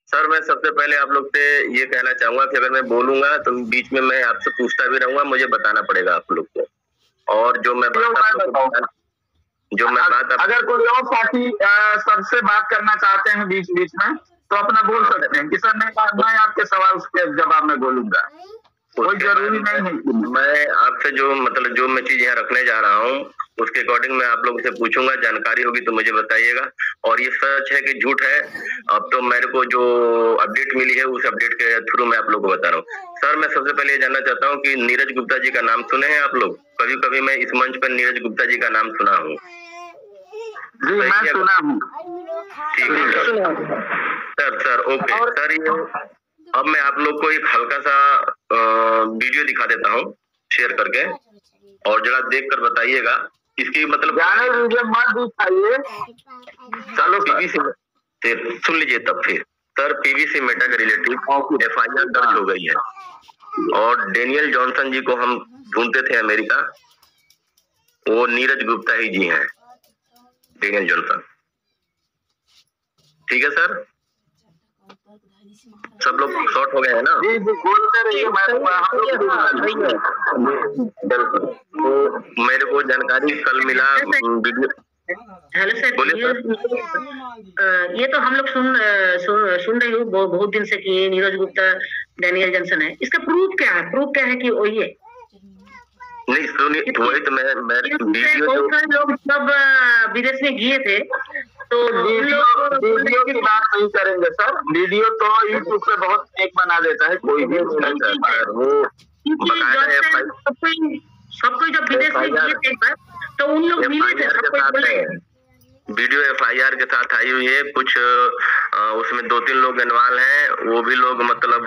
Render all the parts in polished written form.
Sir मैं सबसे पहले आप लोग से ये कहना चाहूंगा कि अगर मैं बोलूंगा तो बीच में मैं आपसे पूछता भी रहूंगा, मुझे बताना पड़ेगा आप लोग को। और जो मैं बात अगर कोई और साथी सबसे बात करना चाहते हैं बीच बीच में तो अपना बोल सकते हैं कि सर मैं आपके सवाल के जवाब में बोलूंगा, कोई जरूरी नहीं है। मैं आपसे जो मैं चीज यहाँ रखने जा रहा हूँ उसके अकॉर्डिंग मैं आप लोगों से पूछूंगा, जानकारी होगी तो मुझे बताइएगा। और ये सच है कि झूठ है, अब तो मेरे को जो अपडेट मिली है उस अपडेट के थ्रू मैं आप लोग को बता रहा हूँ। सर मैं सबसे पहले ये जानना चाहता हूँ कि नीरज गुप्ता जी का नाम सुने हैं आप लोग? कभी कभी मैं इस मंच पर नीरज गुप्ता जी का नाम सुना हूँ। जी मैं सुना हूँ। ठीक है सर ओके सर। ये अब मैं आप लोग को एक हल्का सा वीडियो दिखा देता हूँ शेयर करके, और जरा देख कर बताइएगा इसकी वीडियो मत दिखाइए। चलो पीवीसी सुन लीजिए तब फिर। सर पीवीसी मेटा के रिलेटिव FIR दर्ज हो गई है और डेनियल जॉनसन जी को हम ढूंढते थे अमेरिका, वो नीरज गुप्ता ही जी हैं, डेनियल जॉनसन। ठीक है सर, सब लोग शॉर्ट हो गए हैं ना? तो मेरे को जानकारी कल मिला वीडियो। हेलो सर, ये तो हम लोग सुन रहे हो बहुत दिन से कि ये नीरज गुप्ता डेनियल जॉनसन है। इसका प्रूफ क्या है? प्रूफ क्या है कि वही है? नहीं सुनिए, वही तो मैं वीडियो लोग सब विदेश में गए थे तो वीडियो की बात नहीं करेंगे सर। वीडियो तो यूट्यूब पे बहुत फेक बना देता है कोई भी। सबको जब विदेश में गए थे तो उन लोग मिले थे, सबको बोले वीडियो FIR के साथ आई हुई है। कुछ उसमें 2-3 लोग इन्वॉल्व हैं, वो भी लोग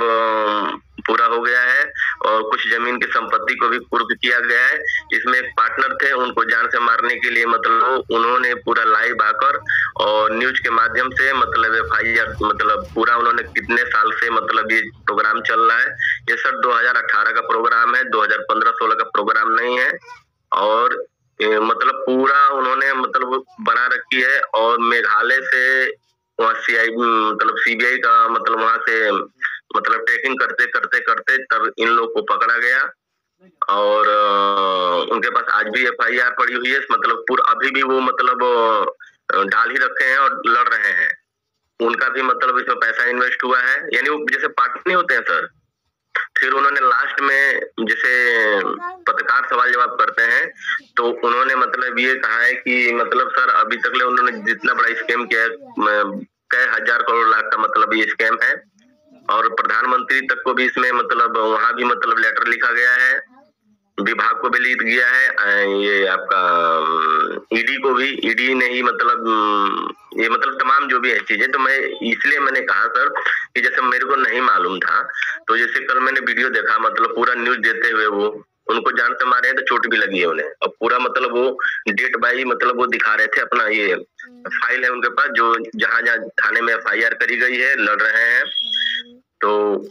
पूरा हो गया है, और कुछ जमीन की संपत्ति को भी कुर्क किया गया है। इसमें एक पार्टनर थे, उनको जान से मारने के लिए उन्होंने पूरा लाइव आकर और न्यूज के माध्यम से FIR पूरा उन्होंने कितने साल से ये प्रोग्राम चल रहा है। ये सर 2018 का प्रोग्राम है, 2015-16 का प्रोग्राम नहीं है। और पूरा उन्होंने बना रखी है, और मेघालय से वहाँ CBI का वहाँ से ट्रैकिंग करते करते करते तब इन लोग को पकड़ा गया। और उनके पास आज भी FIR पड़ी हुई है, पूरा अभी भी वो डाल ही रखे हैं और लड़ रहे हैं। उनका भी इसमें पैसा इन्वेस्ट हुआ है, यानी वो जैसे पार्टनर नहीं होते हैं सर। फिर उन्होंने लास्ट में जैसे पत्रकार सवाल जवाब करते हैं तो उन्होंने ये कहा है कि सर अभी तक ले उन्होंने जितना बड़ा स्कैम किया है, कई हजार करोड़ लाख का ये स्कैम है। और प्रधानमंत्री तक को भी इसमें वहां भी लेटर लिखा गया है, विभाग को भी लिख गया है, ये आपका ईडी को भी, ईडी ने ही ये तमाम जो भी है चीजें। तो मैं इसलिए मैंने कहा सर कि जैसे मेरे को नहीं मालूम था, तो जैसे कल मैंने वीडियो देखा, पूरा न्यूज देते हुए वो उनको जान से मारे हैं तो चोट भी लगी है उन्हें। और पूरा वो डेट बाई वो दिखा रहे थे अपना, ये फाइल है उनके पास जो जहाँ जहाँ थाने में FIR करी गई है, लड़ रहे हैं। तो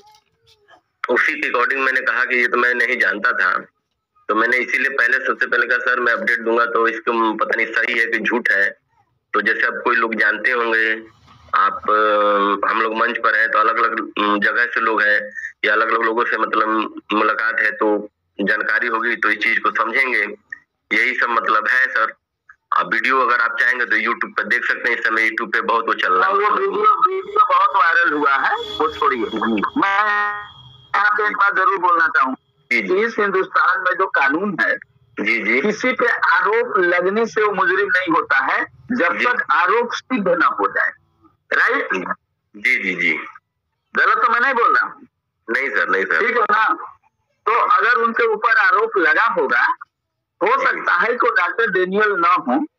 उसी के अकॉर्डिंग मैंने कहा कि ये तो मैं नहीं जानता था, तो मैंने इसीलिए सबसे पहले कहा सर मैं अपडेट दूंगा, तो इसको पता नहीं सही है कि झूठ है। तो जैसे अब कोई लोग जानते होंगे, आप हम लोग मंच पर हैं तो अलग अलग जगह से लोग हैं या अलग अलग लोगों से मुलाकात है, तो जानकारी होगी तो इस चीज को समझेंगे। यही सब है सर। आप वीडियो अगर आप चाहेंगे तो यूट्यूब पर देख सकते हैं, इस समय यूट्यूब पे बहुत वो चल रहा है। वो वीडियो बहुत वायरल हुआ है, वो छोड़िए। मैं यहाँ पे एक बात जरूर बोलना चाहूँ, इस हिंदुस्तान में जो कानून है जी किसी पे आरोप लगने से वो मुजरिम नहीं होता है जब तक आरोप सिद्ध न हो जाए। राइट? जी गलत तो मैं नहीं बोल रहा? नहीं सर ठीक है ना? तो अगर उनके ऊपर आरोप लगा होगा, हो सकता है कि डॉक्टर डेनियल ना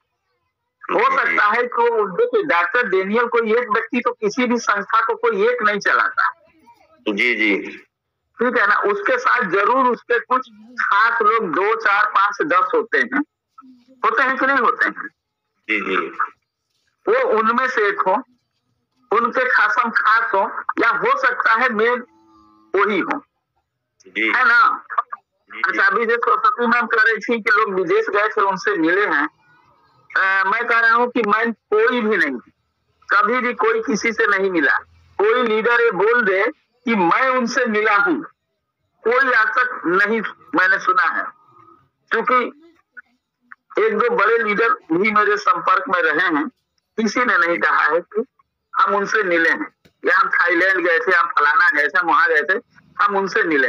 हो सकता है कि डॉक्टर डेनियल कोई एक व्यक्ति तो किसी भी संस्था को कोई एक नहीं चलाता। जी ठीक है ना? उसके साथ जरूर उसके कुछ खास लोग 2, 4, 5, 10 होते हैं कि नहीं होते हैं? जी वो उनमें से एक हो, उनके खासम खास हो, या हो सकता है मेन वही हो, है ना? अच्छा, अभी जो सरस्वती मैम कह रही थी कि लोग विदेश गए थे उनसे मिले हैं, मैं कह रहा हूँ कि मैं कोई भी नहीं, कभी भी कोई किसी से नहीं मिला। कोई लीडर ये बोल दे कि मैं उनसे मिला हूं, कोई आज तक नहीं मैंने सुना है। क्योंकि एक दो बड़े लीडर भी मेरे संपर्क में रहे हैं, किसी ने नहीं कहा है कि हम उनसे मिले हैं, या हम थाईलैंड गए थे, हम फलाना गए थे, हम वहां गए थे, हम उनसे मिले,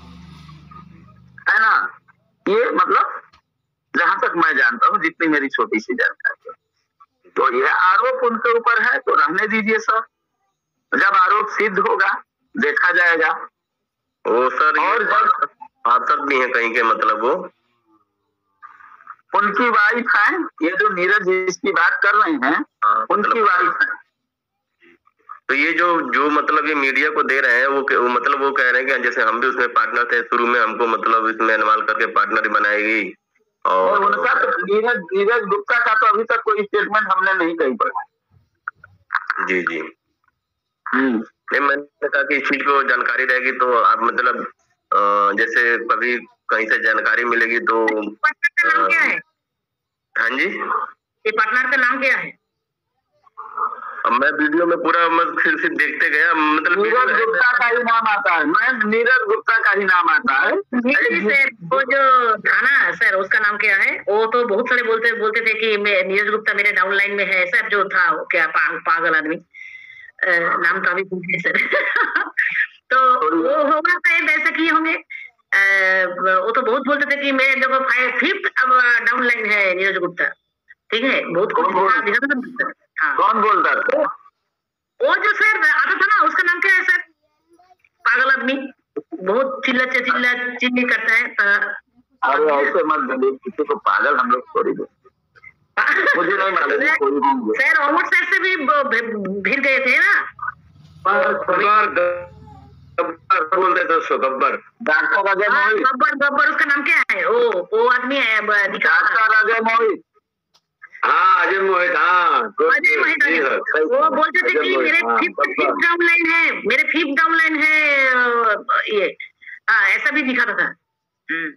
है ना। ये मतलब जहां तक मैं जानता हूँ, जितनी मेरी छोटी सी जानकारी है, तो ये आरोप उनके ऊपर है, तो रहने दीजिए सर। जब आरोप सिद्ध होगा देखा जाएगा। वो सर और जब आसद भी है कहीं के, मतलब वो उनकी वाइफ है, ये जो नीरज जिसकी बात कर रहे हैं, उनकी वाइफ है। तो ये जो मतलब ये मीडिया को दे रहे हैं, वो मतलब वो कह रहे हैं कि जैसे हम भी उसमें पार्टनर थे शुरू में, हमको मतलब इसमें इन्वॉल्व करके पार्टनर बनाएगी। और उनका तो नीरज गुप्ता का तो अभी तक कोई स्टेटमेंट हमने नहीं कहीं पढ़ा। जी जी। नहीं, मैंने कहा कि इस चीज को जानकारी रहेगी तो आप मतलब जैसे कभी कहीं से जानकारी मिलेगी तो। पार्टनर का नाम क्या है? हाँ जी, ये पार्टनर का नाम क्या है? अब मैं वीडियो में पूरा फिर से देखते गया, मतलब नीरज गुप्ता का ही नाम आता है, मैं नीरज गुप्ता का ही नाम आता है। सर वो जो था ना सर, उसका नाम क्या है? वो तो बहुत सारे बोलते थे कि नीरज गुप्ता मेरे डाउनलाइन में है सर, जो था वो क्या पागल आदमी, नाम तो अभी भूल गए सर। तो वो होगा शायद ऐसा किए होंगे। वो तो बहुत बोलते थे कि मेरे जो 5th अब डाउनलाइन है नीरज गुप्ता, ठीक है, बहुत कुछ। हाँ। कौन बोलता था? वो जो सर आता था ना, उसका नाम क्या है सर? पागल आदमी, बहुत चिल्ला करता है। अरे ऐसे मत बोलिए, किसी को पागल हम लोग थोड़ी बोलते, मुझे नहीं मालूम। सर ओमर सर से भी भिड़ गए थे ना, बोलते थे उसको गब्बर। डॉक्टर अजय मोहित। गब्बर उसका नाम क्या है? वो आदमी है डॉक्टर अजय मोहित। हाँ, अजय मोहित। हाँ, अजय मोहित। वो बोलते थे कि मेरे 5th डाउनलाइन है, मेरे 5th डाउनलाइन है, ये ऐसा भी दिखाता था।